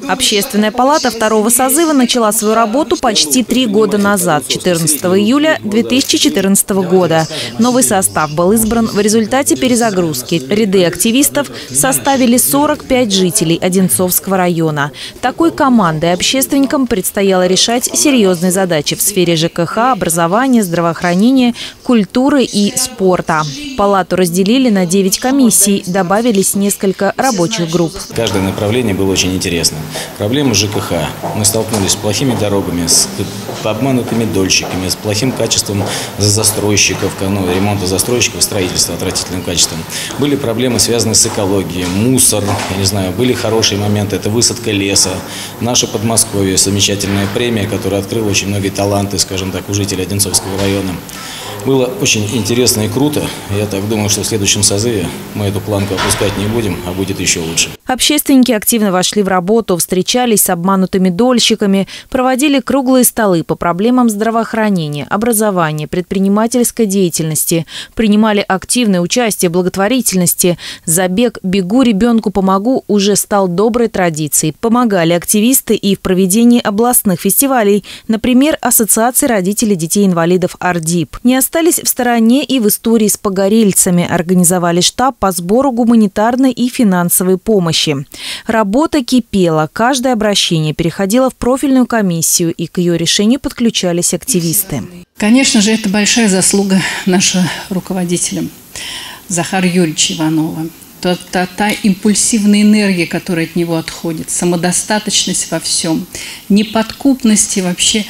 Общественная палата второго созыва начала свою работу почти 3 года назад, 14 июля 2014 года. Новый состав был избран в результате перезагрузки. Ряды активистов составили 45 жителей Одинцовского района. Такой командой общественникам предстояло решать серьезные задачи в сфере ЖКХ, образования, здравоохранения, культуры и спорта. Палату разделили на 9 комиссий, добавились несколько рабочих групп. Каждое направление было очень интересно. Проблема ЖКХ. Мы столкнулись с плохими дорогами, с обманутыми дольщиками, с плохим качеством застройщиков, ремонта застройщиков, строительства отвратительным качеством. Были проблемы, связанные с экологией, мусор, я не знаю, были хорошие моменты, это высадка леса. Наше Подмосковье, замечательная премия, которая открыла очень многие таланты, скажем так, у жителей Одинцовского района. Было очень интересно и круто. Я так думаю, что в следующем созыве мы эту планку опускать не будем, а будет еще лучше. Общественники активно вошли в работу, встречались с обманутыми дольщиками, проводили круглые столы по проблемам здравоохранения, образования, предпринимательской деятельности, принимали активное участие в благотворительности. Забег «Бегу, ребенку помогу» уже стал доброй традицией. Помогали активисты и в проведении областных фестивалей, например, Ассоциации родителей детей-инвалидов «Ардип». Не остались в стороне и в истории с погорельцами. Организовали штаб по сбору гуманитарной и финансовой помощи. Работа кипела. Каждое обращение переходило в профильную комиссию, и к ее решению подключались активисты. Конечно же, это большая заслуга нашего руководителя Захара Юрьевича Иванова. Та импульсивная энергия, которая от него отходит, самодостаточность во всем, неподкупность и вообще...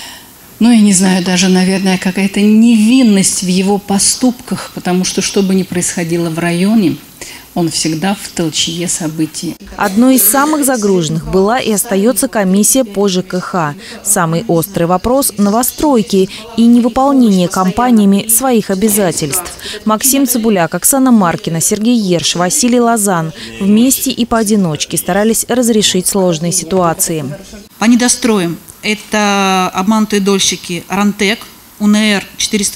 я не знаю, даже, наверное, какая-то невинность в его поступках, потому что бы ни происходило в районе, он всегда в толчье событий. Одной из самых загруженных была и остается комиссия по ЖКХ. Самый острый вопрос – новостройки и невыполнение компаниями своих обязательств. Максим Цыбуляк, Оксана Маркина, Сергей Ерш, Василий Лозан вместе и поодиночке старались разрешить сложные ситуации. По недостроям это обманутые дольщики «Рантек», УНР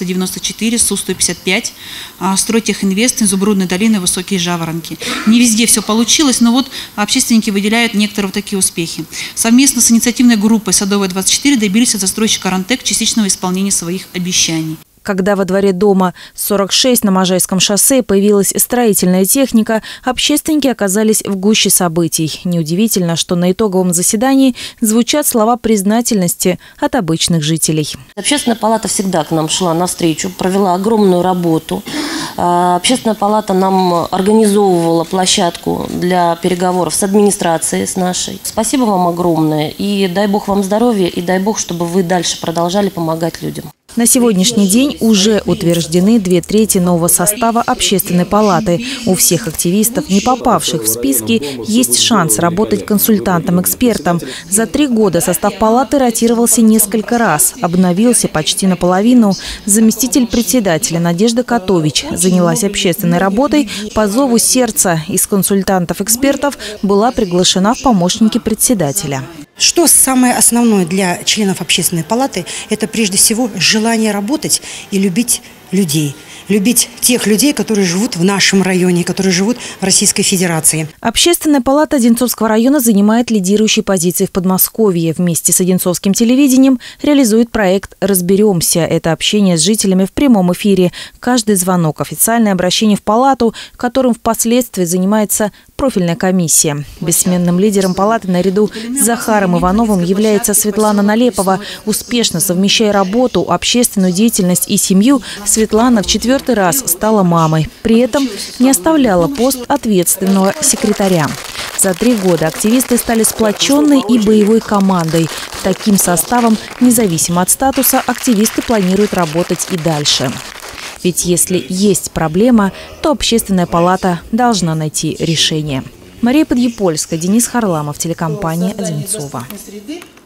494, СУ-155, Стройтехинвест, Изумрудная долина, Высокие Жаворонки. Не везде все получилось, но общественники выделяют некоторые такие успехи. Совместно с инициативной группой «Садовая-24» добились от застройщика «Рантек» частичного исполнения своих обещаний. Когда во дворе дома 46 на Можайском шоссе появилась строительная техника, общественники оказались в гуще событий. Неудивительно, что на итоговом заседании звучат слова признательности от обычных жителей. Общественная палата всегда к нам шла навстречу, провела огромную работу. Общественная палата нам организовывала площадку для переговоров с администрацией, с нашей. Спасибо вам огромное. И дай Бог вам здоровья, и дай Бог, чтобы вы дальше продолжали помогать людям. На сегодняшний день уже утверждены 2/3 нового состава общественной палаты. У всех активистов, не попавших в списки, есть шанс работать консультантом-экспертом. За 3 года состав палаты ротировался несколько раз, обновился почти наполовину. Заместитель председателя Надежда Котович занялась общественной работой по зову сердца. Из консультантов-экспертов была приглашена в помощники председателя. Что самое основное для членов общественной палаты – это прежде всего желание работать и любить людей. Любить тех людей, которые живут в нашем районе, которые живут в Российской Федерации. Общественная палата Одинцовского района занимает лидирующие позиции в Подмосковье. Вместе с Одинцовским телевидением реализует проект «Разберемся». Это общение с жителями в прямом эфире. Каждый звонок – официальное обращение в палату, которым впоследствии занимается профильная комиссия. Бессменным лидером палаты наряду с Захаром Ивановым является Светлана Налепова. Успешно совмещая работу, общественную деятельность и семью, Светлана в 4-й раз стала мамой. При этом не оставляла пост ответственного секретаря. За 3 года активисты стали сплоченной и боевой командой. Таким составом, независимо от статуса, активисты планируют работать и дальше. Ведь если есть проблема, то общественная палата должна найти решение. Мария Подъепольская, Денис Харламов, телекомпания «Одинцово».